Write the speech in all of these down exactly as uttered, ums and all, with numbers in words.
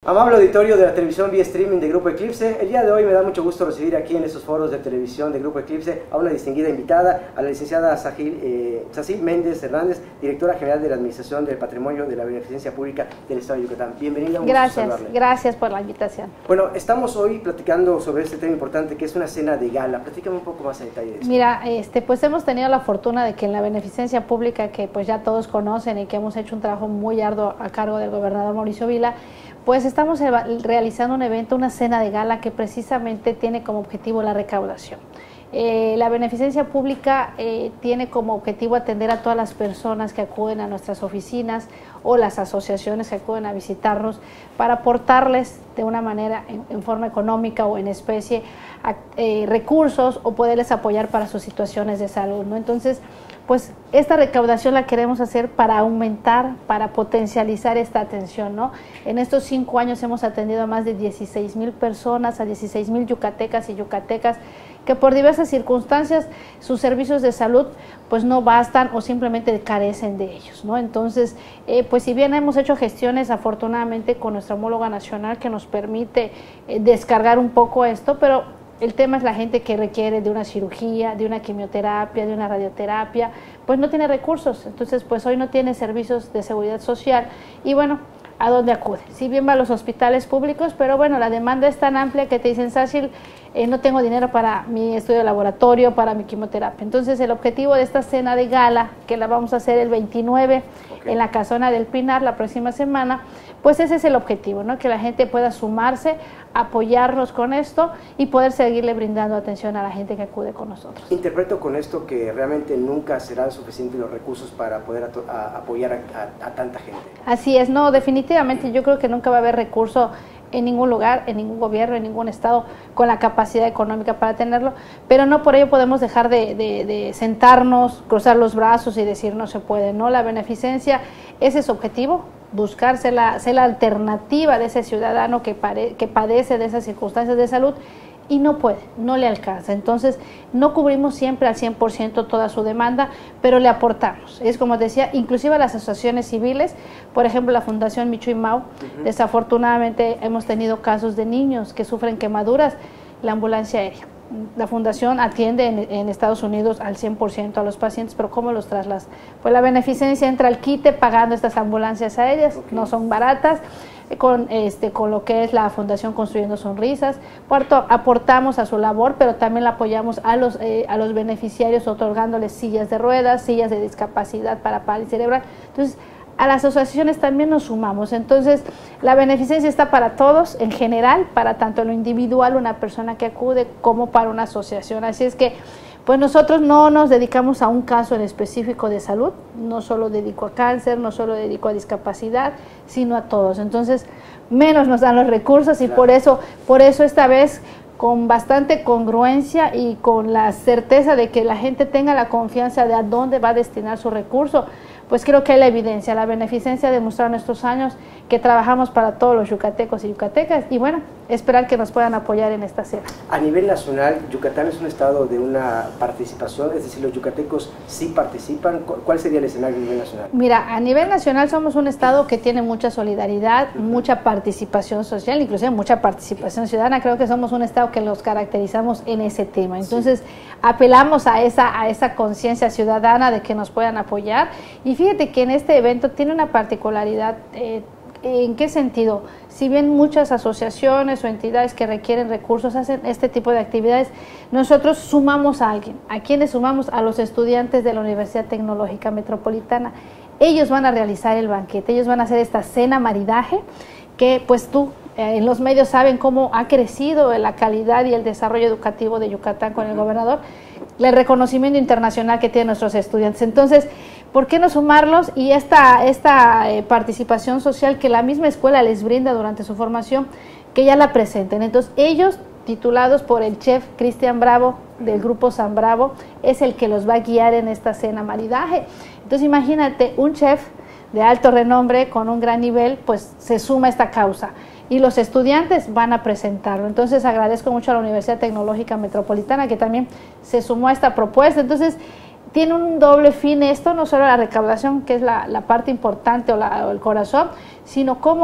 Amable auditorio de la televisión vía streaming de Grupo Eclipse, el día de hoy me da mucho gusto recibir aquí en estos foros de televisión de Grupo Eclipse a una distinguida invitada, a la licenciada Sahil, eh, Sahil Méndez Hernández, directora general de la Administración del Patrimonio de la Beneficencia Pública del Estado de Yucatán. Bienvenida. Gracias, gracias por la invitación. Bueno, estamos hoy platicando sobre este tema importante que es una cena de gala. Platícame un poco más en detalle de eso. Mira, este, pues hemos tenido la fortuna de que en la Beneficencia Pública, que pues ya todos conocen y que hemos hecho un trabajo muy arduo a cargo del gobernador Mauricio Vila, pues estamos realizando un evento, una cena de gala que precisamente tiene como objetivo la recaudación. Eh, la Beneficencia Pública eh, tiene como objetivo atender a todas las personas que acuden a nuestras oficinas o las asociaciones que acuden a visitarnos para aportarles de una manera en, en forma económica o en especie a, eh, recursos o poderles apoyar para sus situaciones de salud, ¿no? Entonces, pues esta recaudación la queremos hacer para aumentar, para potencializar esta atención, ¿no? En estos cinco años hemos atendido a más de dieciséis mil personas, a dieciséis mil yucatecas y yucatecas, que por diversas circunstancias sus servicios de salud pues no bastan o simplemente carecen de ellos, ¿no? Entonces, eh, pues si bien hemos hecho gestiones afortunadamente con nuestra homóloga nacional que nos permite eh, descargar un poco esto, pero el tema es la gente que requiere de una cirugía, de una quimioterapia, de una radioterapia, pues no tiene recursos, entonces pues hoy no tiene servicios de seguridad social y bueno, ¿a dónde acude? Si bien va a los hospitales públicos, pero bueno, la demanda es tan amplia que te dicen, Sahil, eh, no tengo dinero para mi estudio de laboratorio, para mi quimioterapia. Entonces el objetivo de esta cena de gala, que la vamos a hacer el veintinueve okay. en la Casona del Pinar la próxima semana, pues ese es el objetivo, ¿no? Que la gente pueda sumarse, apoyarnos con esto y poder seguirle brindando atención a la gente que acude con nosotros. Interpreto con esto que realmente nunca serán suficientes los recursos para poder a, a, apoyar a, a, a tanta gente. Así es, no, definitivamente yo creo que nunca va a haber recurso en ningún lugar, en ningún gobierno, en ningún estado con la capacidad económica para tenerlo, pero no por ello podemos dejar de, de, de sentarnos, cruzar los brazos y decir no se puede, ¿no? La beneficencia, ese es su objetivo, buscar ser la, ser la alternativa de ese ciudadano que, pare, que padece de esas circunstancias de salud y no puede, no le alcanza. Entonces, no cubrimos siempre al cien por ciento toda su demanda, pero le aportamos. Es como decía, inclusive a las asociaciones civiles, por ejemplo, la Fundación Michu y Mau, uh-huh. desafortunadamente hemos tenido casos de niños que sufren quemaduras, la ambulancia aérea. La fundación atiende en, en Estados Unidos al cien por ciento a los pacientes, pero ¿cómo los trasladas? Pues la beneficencia entra al quite pagando estas ambulancias aéreas, okay. no son baratas, con, este, con lo que es la Fundación Construyendo Sonrisas. Cuarto, aportamos a su labor, pero también la apoyamos a los, eh, a los beneficiarios otorgándoles sillas de ruedas, sillas de discapacidad para parálisis cerebral. Entonces, a las asociaciones también nos sumamos. Entonces, la beneficencia está para todos en general, para tanto lo individual, una persona que acude, como para una asociación. Así es que, pues nosotros no nos dedicamos a un caso en específico de salud, no solo dedico a cáncer, no solo dedico a discapacidad, sino a todos. Entonces, menos nos dan los recursos y claro. por eso, por eso esta vez, con bastante congruencia y con la certeza de que la gente tenga la confianza de a dónde va a destinar su recurso, pues creo que hay la evidencia, la beneficencia ha demostrado en estos años que trabajamos para todos los yucatecos y yucatecas y bueno, esperar que nos puedan apoyar en esta cena. A nivel nacional, Yucatán es un estado de una participación, es decir, los yucatecos sí participan. ¿Cuál sería el escenario a nivel nacional? Mira, a nivel nacional somos un estado que tiene mucha solidaridad, uh-huh. mucha participación social, inclusive mucha participación ciudadana. Creo que somos un estado que los caracterizamos en ese tema. Entonces, sí. apelamos a esa, a esa conciencia ciudadana de que nos puedan apoyar y fíjate que en este evento tiene una particularidad. eh, ¿En qué sentido? Si bien muchas asociaciones o entidades que requieren recursos hacen este tipo de actividades, nosotros sumamos a alguien. ¿A quiénes sumamos? A los estudiantes de la Universidad Tecnológica Metropolitana. Ellos van a realizar el banquete, ellos van a hacer esta cena maridaje que pues tú eh, en los medios saben cómo ha crecido la calidad y el desarrollo educativo de Yucatán con el gobernador, el reconocimiento internacional que tienen nuestros estudiantes. Entonces, ¿por qué no sumarlos? Y esta, esta eh, participación social que la misma escuela les brinda durante su formación, que ya la presenten. Entonces, ellos, titulados por el chef Cristian Bravo, del grupo San Bravo, es el que los va a guiar en esta cena maridaje. Entonces, imagínate, un chef de alto renombre, con un gran nivel, pues se suma a esta causa. Y los estudiantes van a presentarlo. Entonces, agradezco mucho a la Universidad Tecnológica Metropolitana, que también se sumó a esta propuesta. Entonces, tiene un doble fin esto, no solo la recaudación, que es la, la parte importante o, la, o el corazón, sino cómo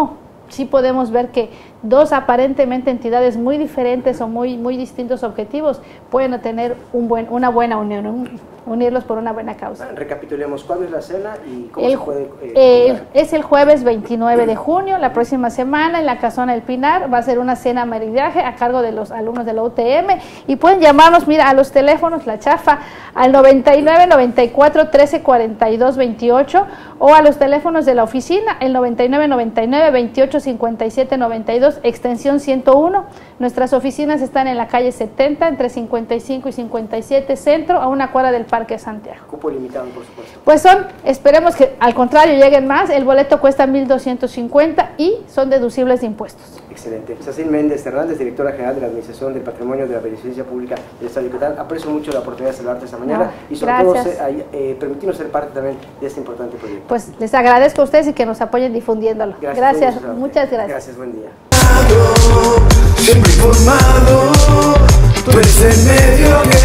sí podemos ver que dos aparentemente entidades muy diferentes o muy, muy distintos objetivos pueden tener un buen, una buena unión, un, unirlos por una buena causa. Recapitulemos, ¿cuándo es la cena y cómo el, se puede eh, eh, Es el jueves veintinueve de junio, la próxima semana, en la Casona del Pinar. Va a ser una cena maridaje a cargo de los alumnos de la U T M, y pueden llamarnos, mira, a los teléfonos, la chafa, al noventa y nueve, noventa y cuatro, trece, cuarenta y dos, veintiocho, o a los teléfonos de la oficina, el noventa y nueve, noventa y nueve, veintiocho, cincuenta y siete, noventa y dos, extensión ciento uno. Nuestras oficinas están en la calle setenta, entre cincuenta y cinco y cincuenta y siete, centro, a una cuadra del Parque Santiago. Cupo limitado, por supuesto. Pues son, esperemos que al contrario lleguen más. El boleto cuesta mil doscientos cincuenta y son deducibles de impuestos. Excelente. Sacil Méndez Hernández, directora general de la Administración del Patrimonio de la Beneficencia Pública del Estado de Yucatán. Aprecio mucho la oportunidad de saludarte esta mañana, no, y sobre gracias. todo eh, permitirnos ser parte también de este importante proyecto. Pues les agradezco a ustedes y que nos apoyen difundiéndolo. Gracias, gracias muchas gracias. Gracias, buen día. Siempre informado, tú eres el medio que